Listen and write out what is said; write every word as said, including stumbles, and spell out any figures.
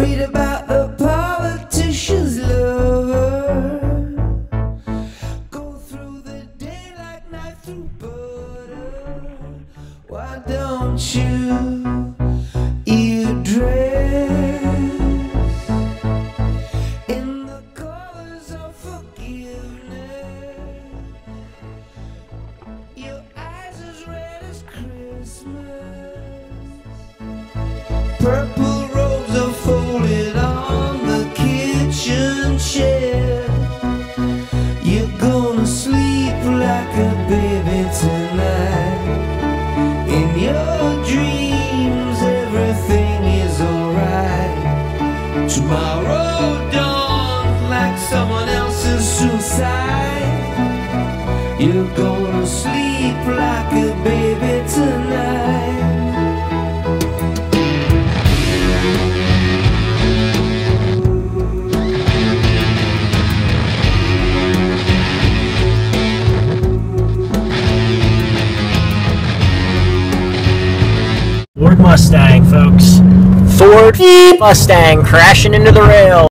Read about a politician's lover. Go through the day like knife through butter. Why don't you eat a dress in the colors of forgiveness? Your eyes as red as Christmas. Purple robes are folded on the kitchen chair. You're gonna sleep like a baby tonight. In your dreams everything is alright. Tomorrow dawns like someone else's suicide. You're gonna sleep like a baby tonight. Ford Mustang, folks. Ford Mustang crashing into the rail.